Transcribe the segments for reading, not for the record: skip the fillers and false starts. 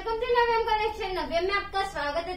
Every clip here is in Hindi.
वेलकम टू नवीएम कलेक्शन। नवीएम में आपका स्वागत है।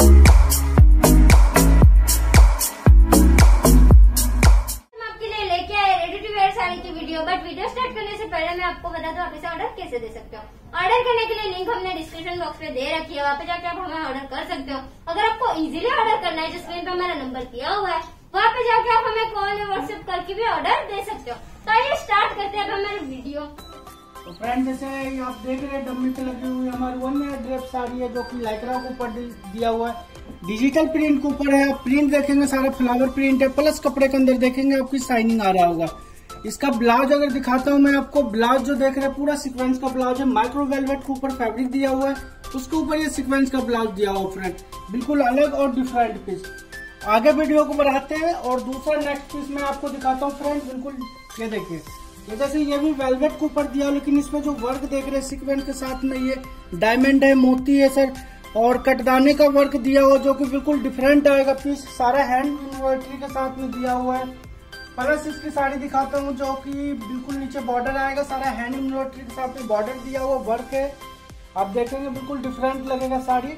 हम आपके लिए लेके आए रेडी टू वेयर साड़ी की वीडियो। बट वीडियो स्टार्ट करने से पहले मैं आपको बता दूं आप इसे ऑर्डर कैसे दे सकते हो। ऑर्डर करने के लिए लिंक हमने डिस्क्रिप्शन बॉक्स में दे रखी है, वहाँ पे जाके आप हमें ऑर्डर कर सकते हो। अगर आपको इजीली ऑर्डर करना है, जो स्क्रीन पे हमारा नंबर दिया हुआ है, वहाँ पे जाके आप हमें कॉल या व्हाट्सएप करके भी ऑर्डर दे सकते हो। तो आइए स्टार्ट करते हैं अब हमारी वीडियो। तो फ्रेंड, जैसे आप देख रहे हैं डम्मी पे लगी हुई हमारी वन ड्रेप साड़ी है, जो कि लाइक्रा के ऊपर दिया हुआ है, डिजिटल प्रिंट के ऊपर है। प्रिंट देखेंगे सारा फ्लावर प्रिंट है, प्लस कपड़े के अंदर देखेंगे आपकी शाइनिंग आ रहा होगा। इसका ब्लाउज अगर दिखाता हूँ मैं आपको, ब्लाउज जो देख रहे हैं पूरा सीक्वेंस का ब्लाउज है। माइक्रो वेलवेट के ऊपर फैब्रिक दिया हुआ है, उसके ऊपर ये सीक्वेंस का ब्लाउज दिया हुआ फ्रेंड, बिल्कुल अलग और डिफरेंट पीस। आगे वीडियो को बढ़ाते हैं और दूसरा नेक्स्ट पीस मैं आपको दिखाता हूँ फ्रेंड। बिल्कुल ये देखिए, जैसे ये भी वेलवेट के ऊपर दिया, लेकिन इसमें जो वर्क देख रहे हैं सीक्वेंस के साथ में ये डायमंड है, मोती है सर, और कटदाने का वर्क दिया हुआ जो कि बिल्कुल डिफरेंट आएगा पीस। सारा हैंड एम्ब्रॉयडरी के साथ में दिया हुआ है। प्लस इसकी साड़ी दिखाता हूँ जो कि बिल्कुल नीचे बॉर्डर आएगा, सारा हैंड एम्ब्रॉयडरी के साथ में बॉर्डर दिया हुआ वर्क है। आप देखेंगे बिल्कुल डिफरेंट लगेगा साड़ी।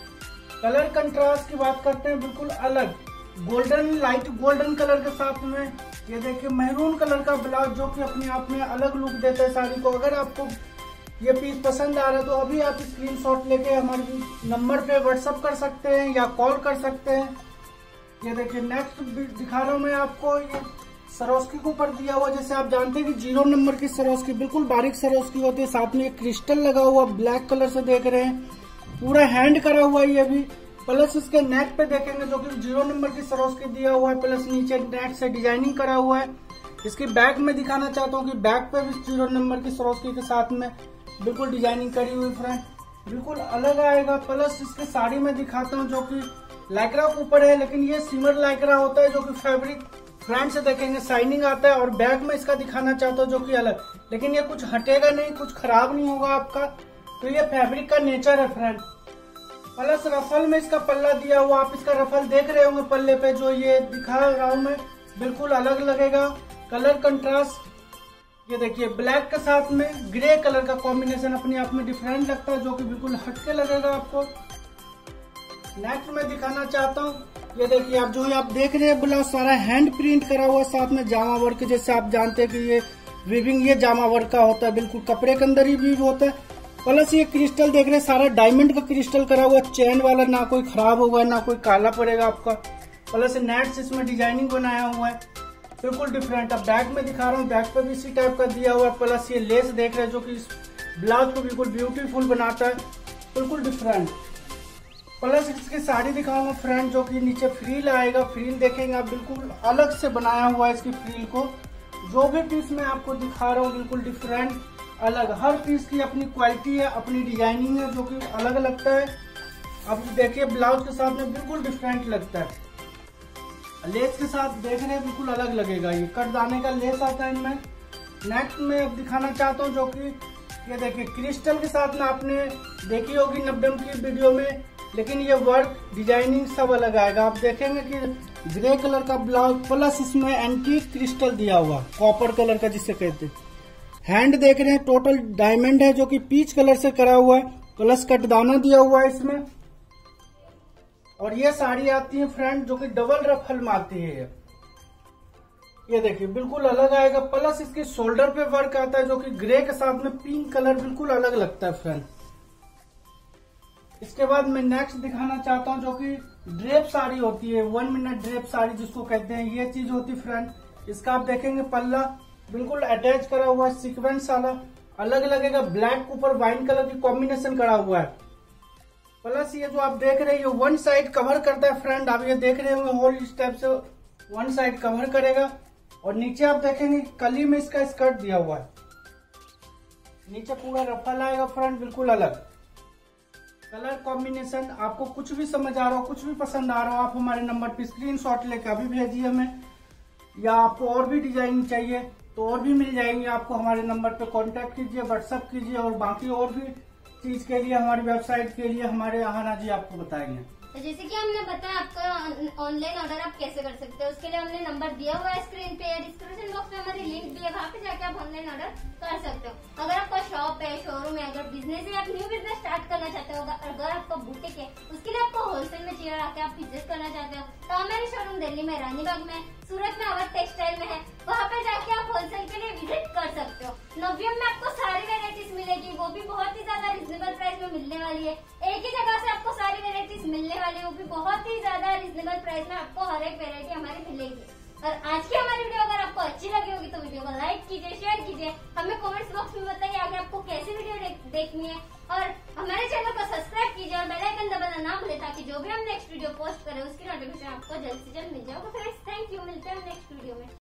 कलर कंट्रास्ट की बात करते हैं, बिल्कुल अलग गोल्डन, लाइट गोल्डन कलर के साथ में ये देखिए मैरून कलर का ब्लाउज, जो कि अपने आप में अलग लुक देता है साड़ी को। अगर आपको ये पीस पसंद आ रहा है तो अभी आप स्क्रीनशॉट लेके हमारे नंबर पे व्हाट्सअप कर सकते हैं या कॉल कर सकते हैं। ये देखिए नेक्स्ट दिखा रहा हूँ मैं आपको, ये सरोस्की के ऊपर दिया हुआ। जैसे आप जानते हैं कि 0 नंबर की सरोस्की बिल्कुल बारीक सरोस्की होती है, साथ में एक क्रिस्टल लगा हुआ ब्लैक कलर से देख रहे हैं, पूरा हैंड करा हुआ है ये भी। प्लस इसके नेक पे देखेंगे जो कि 0 नंबर की सरोस्की दिया हुआ है, प्लस नीचे नेक से डिजाइनिंग करा हुआ है। इसकी बैक में दिखाना चाहता हूँ कि बैक पे भी 0 नंबर की सरोस्की के साथ में बिल्कुल डिजाइनिंग करी हुई फ्रेंड, बिल्कुल अलग आएगा। प्लस इसके साड़ी में दिखाता हूँ जो कि लाइक्रा के ऊपर है, लेकिन ये सिमर लाइक्रा होता है, जो कि फैब्रिक फ्रंट से देखेंगे शाइनिंग आता है, और बैक में इसका दिखाना चाहता हूँ जो कि अलग, लेकिन ये कुछ हटेगा नहीं, कुछ खराब नहीं होगा आपका। तो ये फैब्रिक का नेचर है फ्रेंड। प्लस रफल में इसका पल्ला दिया हुआ, आप इसका रफल देख रहे होंगे पल्ले पे, जो ये दिखा रहा हूं मैं, बिल्कुल अलग लगेगा। कलर कंट्रास्ट ये देखिए, ब्लैक के साथ में ग्रे कलर का कॉम्बिनेशन अपने आप में डिफरेंट लगता है, जो कि बिल्कुल हटके लगेगा आपको। नेक्स्ट मैं दिखाना चाहता हूँ, ये देखिए आप जो आप देख रहे हैं ब्लाउज सारा हैंड प्रिंट करा हुआ, साथ में जामा वर्क। जैसे आप जानते हैं कि ये वीविंग ये जामा वर्क का होता है, बिल्कुल कपड़े के अंदर ही वीव होता है। प्लस ये क्रिस्टल देख रहे हैं सारा डायमंड का क्रिस्टल करा हुआ, चैन वाला, ना कोई खराब होगा ना कोई काला पड़ेगा आपका। प्लस नेट्स इसमें डिजाइनिंग बनाया हुआ है, बिल्कुल डिफरेंट। अब बैक में दिखा रहा हूँ, बैक पे भी इसी टाइप का दिया हुआ है। प्लस ये लेस देख रहे हैं जो कि इस ब्लाउज को बिल्कुल ब्यूटीफुल बनाता है, बिल्कुल डिफरेंट। प्लस इसकी साड़ी दिखाऊंगा फ्रेंड, जो कि नीचे फ्रील आएगा। फ्रील देखेंगे आप, बिल्कुल अलग से बनाया हुआ है इसकी फ्रील को। जो भी पीस मैं आपको दिखा रहा हूँ बिल्कुल डिफरेंट अलग, हर पीस की अपनी क्वालिटी है, अपनी डिजाइनिंग है, जो कि अलग लगता है। अब देखिए ब्लाउज के साथ में बिल्कुल डिफरेंट लगता है। लेस के साथ देख रहे हैं बिल्कुल अलग लगेगा, ये कट दाने का लेस आता है इनमें। नेक्स्ट में अब दिखाना चाहता हूँ जो कि ये देखिए क्रिस्टल के साथ में आपने देखी होगी 90 की वीडियो में, लेकिन ये वर्क डिजाइनिंग सब अलग आएगा। आप देखेंगे कि ग्रे कलर का ब्लाउज, प्लस इसमें एंटीक क्रिस्टल दिया हुआ, कॉपर कलर का जिसे कहते हैं। हैंड देख रहे हैं टोटल डायमंड है, जो कि पीच कलर से करा हुआ है, प्लस कटदाना दिया हुआ है इसमें। और ये साड़ी आती है फ्रेंड जो कि डबल रफल में आती है। ये देखिए बिल्कुल अलग आएगा। प्लस इसके शोल्डर पे वर्क आता है, जो कि ग्रे के साथ में पिंक कलर, बिल्कुल अलग लगता है फ्रेंड। इसके बाद मैं नेक्स्ट दिखाना चाहता हूँ जो कि ड्रेप साड़ी होती है, 1 मिनट ड्रेप साड़ी जिसको कहते हैं, ये चीज होती है फ्रेंड। इसका आप देखेंगे पल्ला बिल्कुल अटैच करा हुआ है, सीक्वेंस वाला अलग लगेगा, ब्लैक के ऊपर वाइन कलर की कॉम्बिनेशन करा हुआ है। प्लस ये जो आप देख रहे हैं ये 1 साइड कवर करता है फ्रेंड। आप ये देख रहे होंगे होल इस टाइप से 1 साइड कवर करेगा, और नीचे आप देखेंगे कली में इसका स्कर्ट दिया हुआ है, नीचे पूरा रफल आएगा फ्रेंड, बिल्कुल अलग कलर कॉम्बिनेशन। आपको कुछ भी समझ आ रहा हो, कुछ भी पसंद आ रहा हो, आप हमारे नंबर पे स्क्रीनशॉट लेकर अभी भेजिए हमें, या आपको और भी डिजाइन चाहिए तो और भी मिल जाएंगे आपको। हमारे नंबर पे कांटेक्ट कीजिए, व्हाट्सएप कीजिए, और बाकी और भी चीज के लिए हमारी वेबसाइट के लिए हमारे आना जी आपको बताएंगे। तो जैसे कि हमने बताया आपका ऑनलाइन ऑर्डर आप कैसे कर सकते हो, उसके लिए हमने नंबर दिया हुआ है स्क्रीन पे या डिस्क्रिप्शन बॉक्स में हमारी लिंक भी है, वहाँ पे जाके आप ऑनलाइन ऑर्डर कर सकते हो। अगर आपका शॉप है, शोरूम है, अगर बिजनेस है, आप न्यू बिजनेस स्टार्ट करना चाहते हो हो, अगर आपका बुटीक है उसके लिए आपको होलसेल में चाहिए आके आप बिजनेस करना चाहते हो तो हमारे शोरूम दिल्ली में रानीबाग में, सूरत में अवध टेक्सटाइल में है, वहाँ पे जाके आप होलसेल के लिए विजिट कर सकते हो। नव्यम में आपको सारी वेराइटीज मिलेगी, वो भी बहुत ही ज्यादा रिजनेबल प्राइस में मिलने वाली है। एक ही जगह से आपको सारी वेराइटीज मिलने वाली है, वो भी बहुत ही ज्यादा रिजनेबल प्राइस में आपको हर एक वेरायटी हमारी मिलेगी। और आज की हमारी वीडियो अगर आपको अच्छी लगी होगी तो वीडियो को लाइक कीजिए, शेयर कीजिए, हमें कमेंट्स बॉक्स में बताइए आगे आपको कैसी वीडियो देखनी है और हमारे चैनल को सब्सक्राइब कीजिए और बेल आइकन दबाना ना भूलें ताकि जो भी हम नेक्स्ट वीडियो पोस्ट करें उसकी नोटिफिकेशन आपको जल्द से जल्द मिल जाए। फ्रेंड्स थैंक यू, मिलते हैं नेक्स्ट वीडियो में।